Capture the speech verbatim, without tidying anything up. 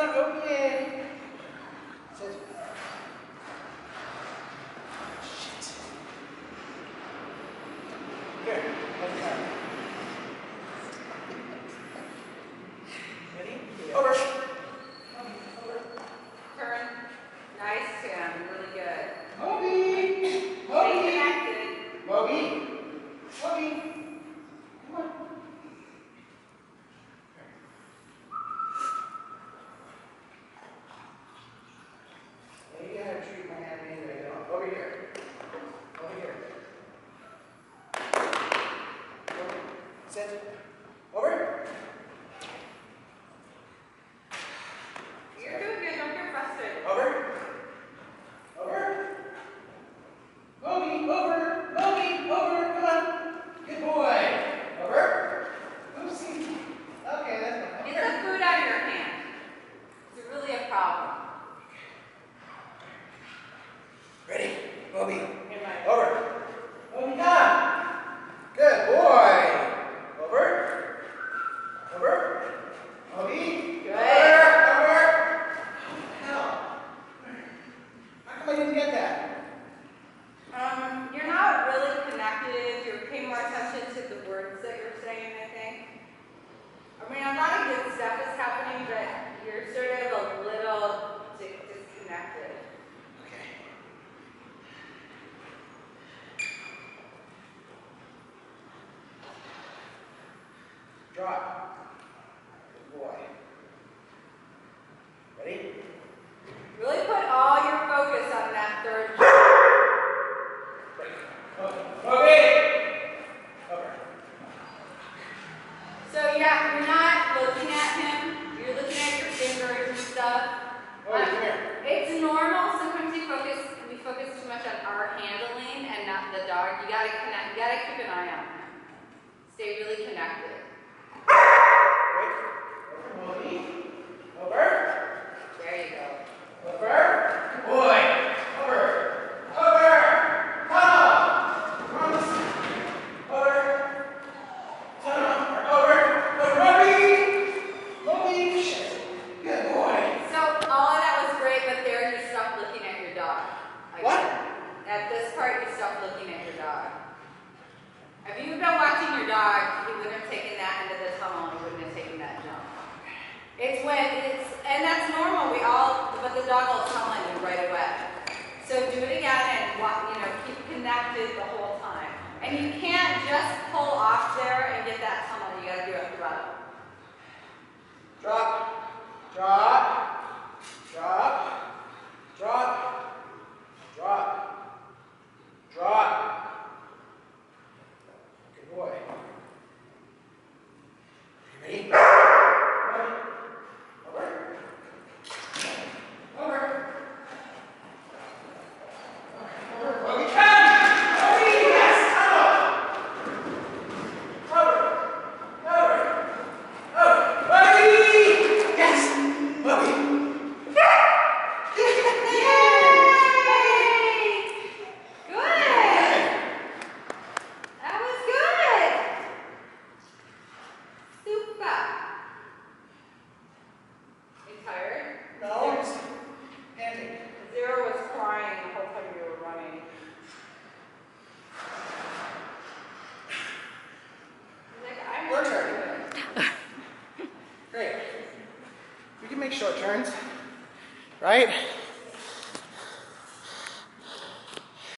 Go in. Sit. Shit. Good. Okay. Ready? Over. Over. Turn. Nice, Tim. Really good. Moby. Stay Moby. connected. Moby. Moby. Come on. Maybe I have to treat my hand anyway. No. Over here. Over here. Over. Sit. Over. You're doing good. Don't get frustrated. Over. Over. Moby, over. Moby, over. Come on. Good boy. Over. Oopsie. Okay, that's fine. Get the food out of your hand. It's really a problem. Ready? Moby. In my Over. Moby, come. Good boy. Over. Over. Moby. Good. Over. Over. Oh, hell. How come I didn't get that? Um, you're not really connected. You're paying more attention to the words that you're saying, I think. I mean, a lot of good stuff is happening, but you're sort of a little di- disconnected. Okay. Drop. Good boy. Ready? Really put all your focus on that third. Okay. Over. So yeah, you're not looking at him. You're looking at your fingers and stuff. Oh, Um, come here. it's normal. Sometimes we focus we focus too much on our handling and not the dog. You gotta connect. You gotta keep an eye on him. Stay really connected. Right. Over. Moby. Over. There you go. Over. Good boy. Over. Over. Tunnel. Promise. Over. Tunnel. Over. Over. Moby. Moby. Shit. Good boy. So all of that was great, but there you stopped looking at your dog. Like What? At this part, you stopped looking at your dog. If you had been watching your dog, he wouldn't have taken that into the tunnel and he wouldn't have taken that jump. It's when it's, and that's normal. We all, but the dog will tell on you right away. So do it again and wa- you know keep connected the whole time. And you can't just pull off there and get that tunnel. You got to do it throttle. Drop. Drop. Drop. Drop. Drop. Drop. Good boy. Ready? Over. Over. Over. Moby, come! Moby, yes! Tunnel! Over. Over. Over. Moby! Yes! Moby! Yay! Good! That was good! Super! You tired? No, it's panting. Zero was crying the whole time you were running. He's like, I'm Your not turn. doing it. Great. We can make short turns, right?